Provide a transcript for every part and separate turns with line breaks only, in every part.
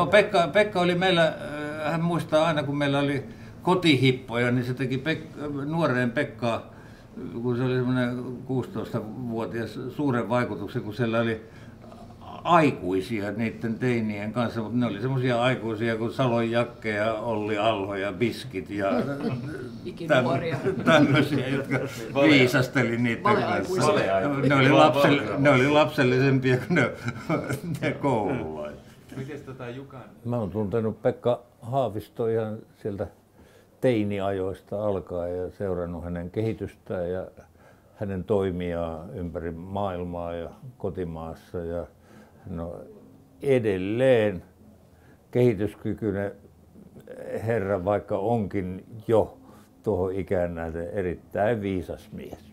Joo, Pekka oli meillä, hän muistaa aina kun meillä oli kotihippoja, niin se teki nuoreen Pekkaa, kun se oli semmoinen 16-vuotias, suuren vaikutuksen, kun siellä oli aikuisia niiden teinien kanssa, mutta ne oli semmoisia aikuisia kuin Salon Jakke ja Olli Alho ja Biskit ja tämmöisiä, jotka viisasteli niiden kanssa. Ne oli lapsellisempia kuin ne koululaiset.
Mites Jukan?
Mä oon tuntenut Pekka Haavisto ihan sieltä teiniajoista alkaen ja seurannut hänen kehitystään ja hänen toimiaan ympäri maailmaa ja kotimaassa. Ja no, edelleen kehityskykyinen herra, vaikka onkin jo tuohon ikään nähden erittäin viisas mies.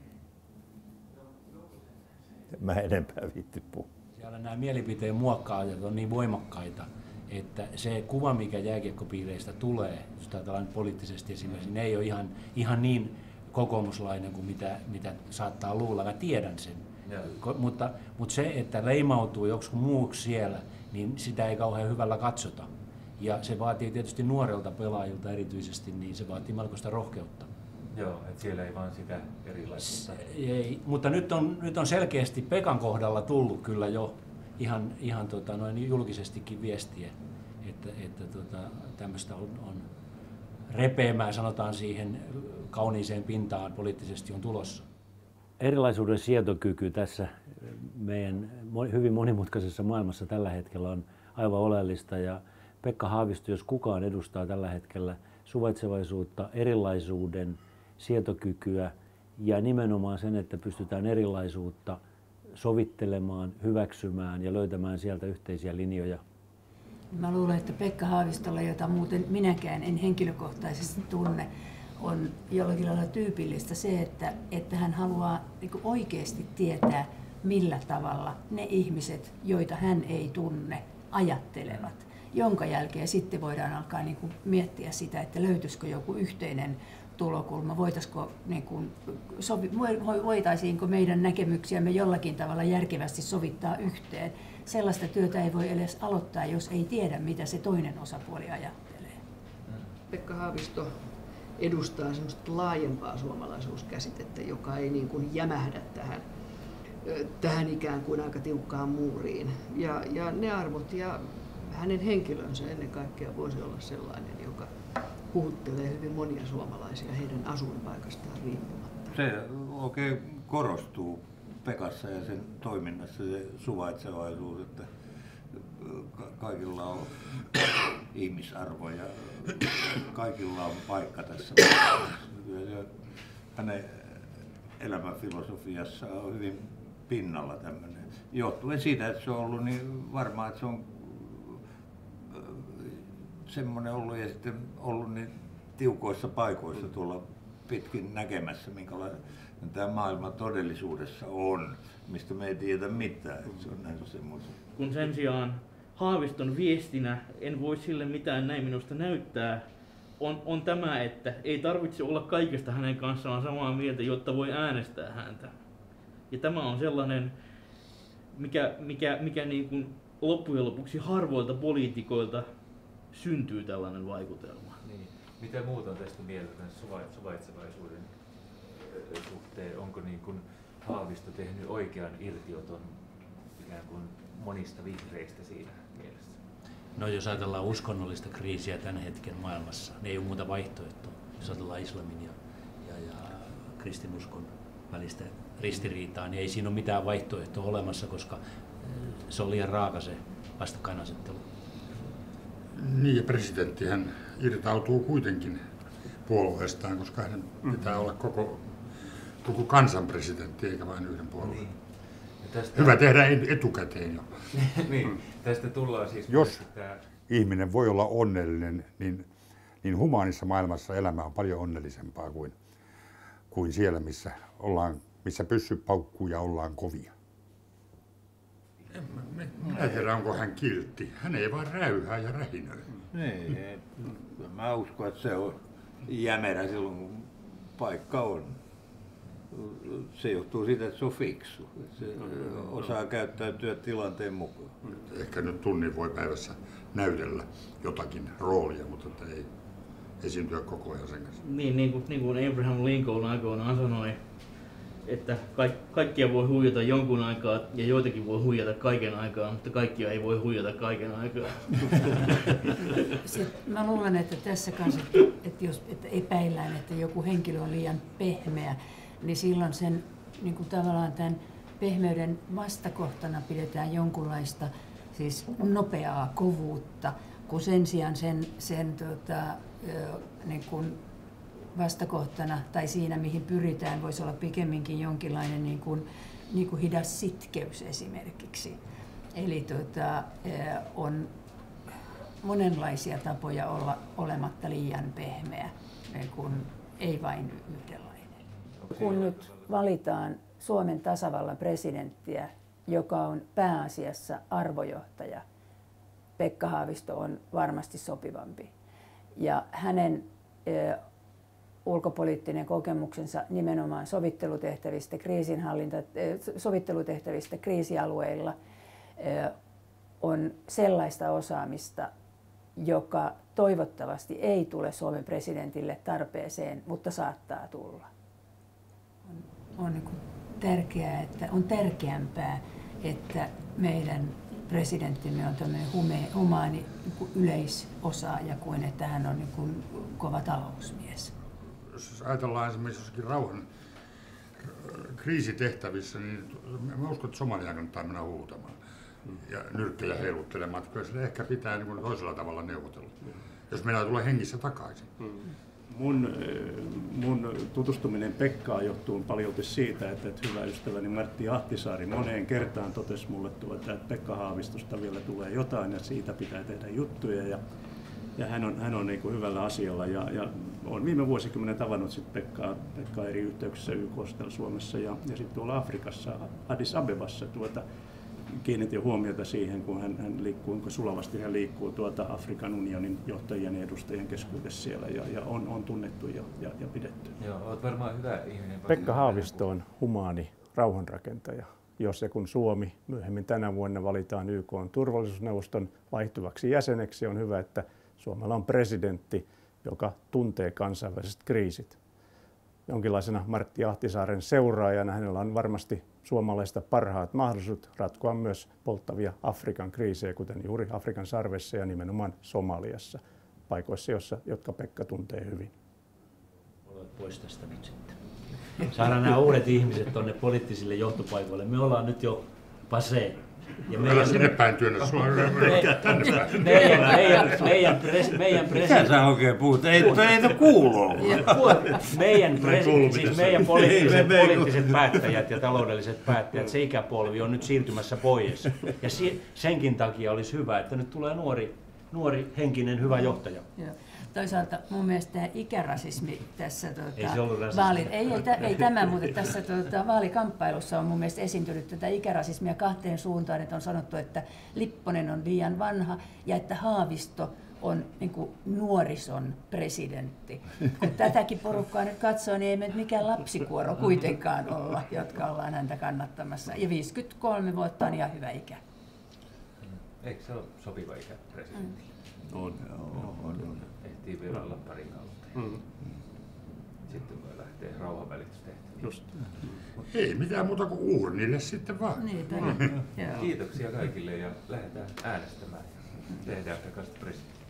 Mä enempää viitti puhua.
Siellä nämä mielipiteen muokkaajat on niin voimakkaita, että se kuva, mikä jääkiekkopiireistä tulee, jos ajatellaan poliittisesti esimerkiksi, ne ei ole ihan niin kokoomuslainen kuin mitä saattaa luulla. Mä tiedän sen. Mutta se, että leimautuu joksikin muuksi siellä, niin sitä ei kauhean hyvällä katsota. Ja se vaatii tietysti nuorelta pelaajilta erityisesti, niin se vaatii melkoista rohkeutta.
Joo, että siellä ei vaan sitä erilaisuutta.
Ei, mutta nyt on selkeästi Pekan kohdalla tullut kyllä jo ihan julkisestikin viestiä, että tämmöistä on repeämään, sanotaan siihen kauniiseen pintaan poliittisesti on tulossa. Erilaisuuden sietokyky tässä meidän hyvin monimutkaisessa maailmassa tällä hetkellä on aivan oleellista ja Pekka Haavisto, jos kukaan edustaa tällä hetkellä suvaitsevaisuutta, erilaisuuden sietokykyä ja nimenomaan sen, että pystytään erilaisuutta sovittelemaan, hyväksymään ja löytämään sieltä yhteisiä linjoja.
Mä luulen, että Pekka Haavistolla, jota muuten minäkään en henkilökohtaisesti tunne, on jollakin lailla tyypillistä se, että hän haluaa oikeasti tietää, millä tavalla ne ihmiset, joita hän ei tunne, ajattelevat. Jonka jälkeen sitten voidaan alkaa miettiä sitä, että löytyisikö joku yhteinen tulokulma, voitaisiinko meidän näkemyksiämme jollakin tavalla järkevästi sovittaa yhteen. Sellaista työtä ei voi edes aloittaa, jos ei tiedä, mitä se toinen osapuoli ajattelee.
Pekka Haavisto edustaa semmoista laajempaa suomalaisuuskäsitettä, joka ei niin kuin jämähdä tähän ikään kuin aika tiukkaan muuriin. Ja ne arvot ja hänen henkilönsä ennen kaikkea voisi olla sellainen, joka puhuttelee hyvin monia suomalaisia heidän asuinpaikastaan riippumatta.
Se oikein korostuu Pekassa ja sen toiminnassa se suvaitsevaisuus, että kaikilla on ihmisarvo ja kaikilla on paikka tässä. Hänen elämänfilosofiassa on hyvin pinnalla tämmöinen. Johtuen siitä, että se on ollut niin varmaan, että se on semmoinen ollut ja sitten ollut niin tiukoissa paikoissa tuolla pitkin näkemässä, minkälainen tämä maailma todellisuudessa on, mistä me ei tiedä mitään. Että se on nähnyt semmoisen.
Kun sen sijaan Haaviston viestinä, en voi sille mitään näin minusta näyttää, on tämä, että ei tarvitse olla kaikesta hänen kanssaan samaa mieltä, jotta voi äänestää häntä. Ja tämä on sellainen, mikä niin kuin loppujen lopuksi harvoilta poliitikoilta syntyy tällainen vaikutelma.
Niin. Mitä muuta on tästä mieltä suvaitsevaisuuden suhteen? Onko niin kuin Haavisto tehnyt oikean irtioton ikään kuin monista vihreistä siinä mielessä?
No jos ajatellaan uskonnollista kriisiä tämän hetken maailmassa, niin ei ole muuta vaihtoehtoa. Jos ajatellaan islamin ja kristinuskon välistä ristiriitaa, niin ei siinä ole mitään vaihtoehtoa olemassa, koska se on liian raaka se vastakkainasettelu.
Niin, ja presidenttihän irtautuu kuitenkin puolueestaan, koska hänen pitää olla koko kansan presidentti, eikä vain yhden puolueen. Niin. Hyvä tehdä etukäteen jo.
Niin, tästä tullaan siis...
Jos ihminen voi olla onnellinen, niin humaanissa maailmassa elämä on paljon onnellisempaa kuin siellä, missä pyssyt paukkuu ja ollaan kovia. Minä tiedän, onko hän kiltti. Hän ei vaan räyhää ja rähinöi.
Niin, mä uskon, että se on jämerä silloin, kun paikka on. Se johtuu siitä, että se on fiksu. Se osaa käyttäytyä tilanteen mukaan.
Ehkä nyt tunnin voi päivässä näytellä jotakin roolia, mutta että ei esiintyä koko ajan sen kanssa.
Niin kuin Abraham Lincoln aikoinaan sanoi, että kaikkia voi huijata jonkun aikaa ja joitakin voi huijata kaiken aikaa, mutta kaikkia ei voi huijata kaiken aikaa.
Mä luulen, että tässä kanssa, että epäillään, että joku henkilö on liian pehmeä, niin silloin sen niin kuin tavallaan tämän pehmeyden vastakohtana pidetään jonkunlaista siis nopeaa kovuutta, kun sen sijaan sen niin kuin vastakohtana tai siinä, mihin pyritään, voisi olla pikemminkin jonkinlainen niin kuin hidas sitkeys esimerkiksi. Eli on monenlaisia tapoja olla olematta liian pehmeä, kun ei vain yhdenlainen. Kun nyt valitaan Suomen tasavallan presidenttiä, joka on pääasiassa arvojohtaja, Pekka Haavisto on varmasti sopivampi. Ja hänen ulkopoliittinen kokemuksensa nimenomaan sovittelutehtävistä kriisialueilla on sellaista osaamista, joka toivottavasti ei tule Suomen presidentille tarpeeseen, mutta saattaa tulla. On niin kuin tärkeää, että on tärkeämpää, että meidän presidenttimme on tämmöinen humaani niin yleisosaaja kuin että hän on niin kuin kova talousmies.
Jos ajatellaan esimerkiksi jossakin rauhan kriisitehtävissä, niin mä uskon, että Somaliaan kannattaa mennä huutamaan ja nyrkkejä heiluttelemaan. Kyllä sille ehkä pitää niin toisella tavalla neuvotella, jos mennään tulee hengissä takaisin.
Mun tutustuminen Pekkaan johtuu paljolti siitä, että hyvä ystäväni Martti Ahtisaari moneen kertaan totesi mulle, että Pekka Haavistosta vielä tulee jotain ja siitä pitää tehdä juttuja. Ja hän on niin kuin hyvällä asialla ja olen viime vuosikymmenen tavannut sit Pekkaa eri yhteyksissä YK:ssa Suomessa ja sitten tuolla Afrikassa, Addis Abebassa kiinnitin huomiota siihen, kun hän liikkuu, kuinka sulavasti hän liikkuu Afrikan unionin johtajien ja edustajien keskuudessa siellä ja on tunnettu ja pidetty.
Joo, olet varmaan hyvä ihminen.
Pekka Haavisto on humaani rauhanrakentaja. Jos ja kun Suomi myöhemmin tänä vuonna valitaan YK:n turvallisuusneuvoston vaihtuvaksi jäseneksi, on hyvä, että Suomella on presidentti, joka tuntee kansainväliset kriisit. Jonkinlaisena Martti Ahtisaaren seuraajana hänellä on varmasti suomalaista parhaat mahdollisuudet ratkoa myös polttavia Afrikan kriisejä, kuten juuri Afrikan sarvessa ja nimenomaan Somaliassa, paikoissa, jotka Pekka tuntee hyvin.
Olet pois tästä nyt sitten. Saadaan nämä uudet ihmiset tuonne poliittisille johtopaikoille. Me ollaan nyt jo passé.
Ja meidän sinne päin työnnä, sulla on tänne päin.
Meidän
Mitä sä oikein puhut? Ei kuulu.
Meidän poliittiset päättäjät ja taloudelliset päättäjät, se ikäpolvi on nyt siirtymässä pois. Ja senkin takia olisi hyvä, että nyt tulee nuori henkinen hyvä johtaja.
Toisaalta mun mielestä tämä ikärasismi tässä
ei se ollut rasismi.
ei tämä, mutta tässä vaalikamppailussa on mun mielestä esiintynyt tätä ikärasismia kahteen suuntaan, että on sanottu, että Lipponen on liian vanha ja että Haavisto on niin kuin nuorison presidentti. Kun tätäkin porukkaa nyt katsoo, niin ei me mikään lapsikuoro kuitenkaan olla, jotka ollaan häntä kannattamassa. Ja 53 vuotta on ihan hyvä ikä.
Eikö se ole sopiva ikä presidentille?
On.
Ehtii vielä olla pari kautta. Sitten voi lähteä rauhanvälitystehtäviin.
Just.
Ei mitään muuta kuin uurnille sitten vaan.
Niin,
Kiitoksia kaikille ja lähdetään äänestämään. Tehdään Pekasta presidentti.